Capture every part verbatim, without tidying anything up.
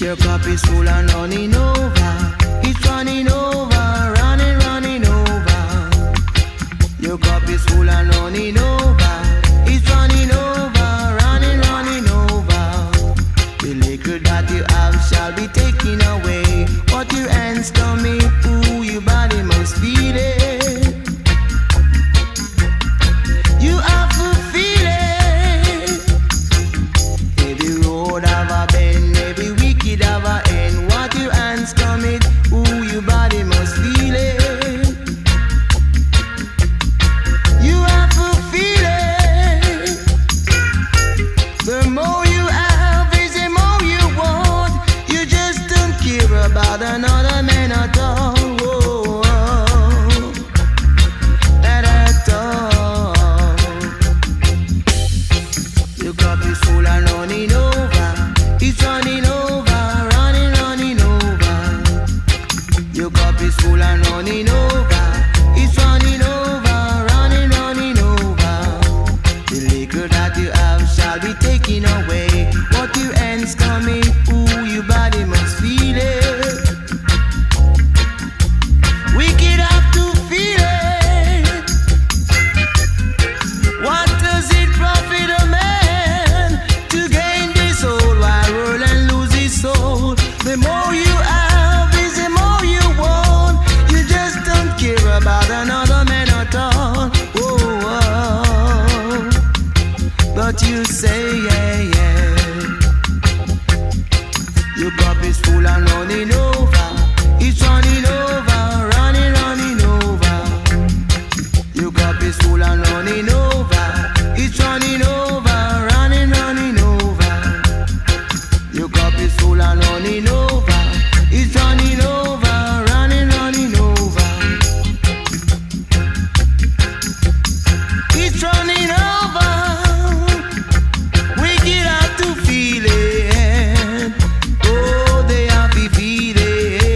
Your cup is full and running over. It's running over, running, running over. Your cup is full and running over. It's running over, running, running over. The liquor that you have shall be taken away. What your hands coming, ooh, your body must feel it. You have to feel it. Every road have a bend, every wicked have a end. What your hands coming, ooh, your body must feel it. You have to feel it. The more you have is the more you want. You just don't care about another man at all. Whoa, whoa. Not at all. Your cup is full and running over. It's running over, running, running over. Your cup is full and running over. It's running over, running, running over. The liquor that you have shall be taken away. What your hands coming, ooh, your body must feel it. Wicked have to feel it. What does it profit a man to gain this whole wide world and lose his soul? The more you have is the more you want. You just don't care about another man at all. Oh, oh. But you say, yeah, yeah. Your cup is full and running over. It's running over, running, running over. Your cup is full and running over. It's running over, running, running over. Your cup is full and running over. It's running over, running, running over. It's running over. Wicked have to feel it. Oh, they have to feel it.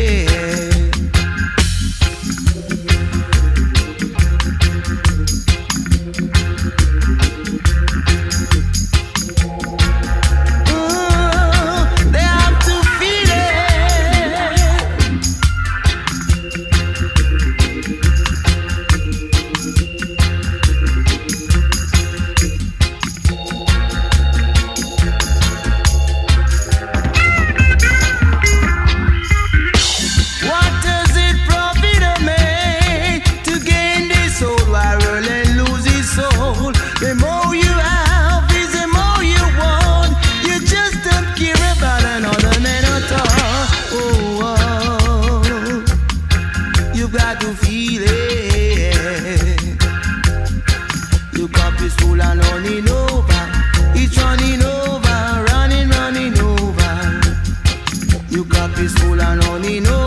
Oh, they have to feel it. What does it profit a man to gain this whole wide world and lose his soul? The more you have is the more you want. You just don't care about another man at all. Oh, oh. You've got to feel it. Your cup is full and running over. It's running over, running, running over. Your cup is full and running over.